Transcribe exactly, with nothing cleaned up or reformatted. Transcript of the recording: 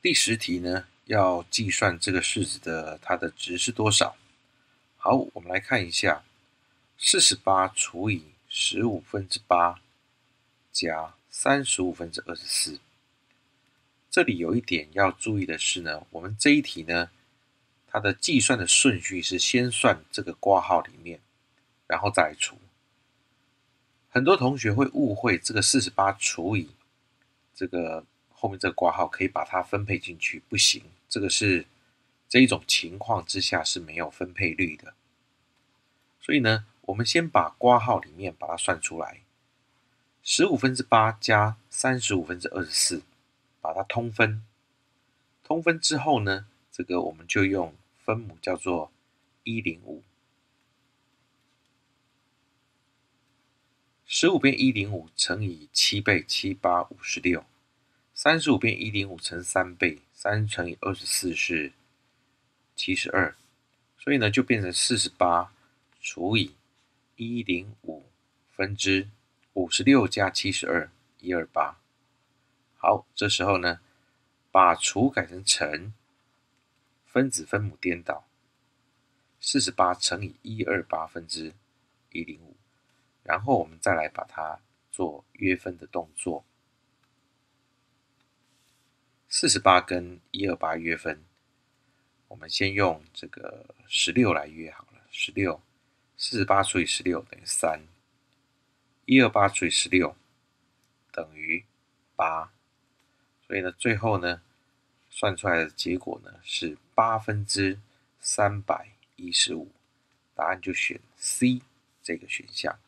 第十题呢，要计算这个式子的它的值是多少。好，我们来看一下，四十八除以十五分之八加三十五分之二十四。这里有一点要注意的是呢，我们这一题呢，它的计算的顺序是先算这个括号里面，然后再来除。很多同学会误会这个四十八除以这个后面这个括号可以把它分配进去，不行，这个是这一种情况之下是没有分配率的。所以呢，我们先把括号里面把它算出来，十五分之八加三十五分之二十四，把它通分。通分之后呢，这个我们就用分母叫做一百零五。十五变一百零五乘以七倍，七八五十六。三十五变一百零五乘三倍，三乘以二十四是七十二，所以呢就变成四十八除以一百零五分之五十六加七十二，一百二十八。好，这时候呢，把除改成乘，分子分母颠倒，四十八乘以一百二十八分之一百零五，然后我们再来把它做约分的动作。四十八跟一百二十八约分，我们先用这个十六来约好了。十六，四十八除以十六等于三，一百二十八除以十六等于八，所以呢，最后呢，算出来的结果呢是八分之三百一十五，答案就选 C 这个选项。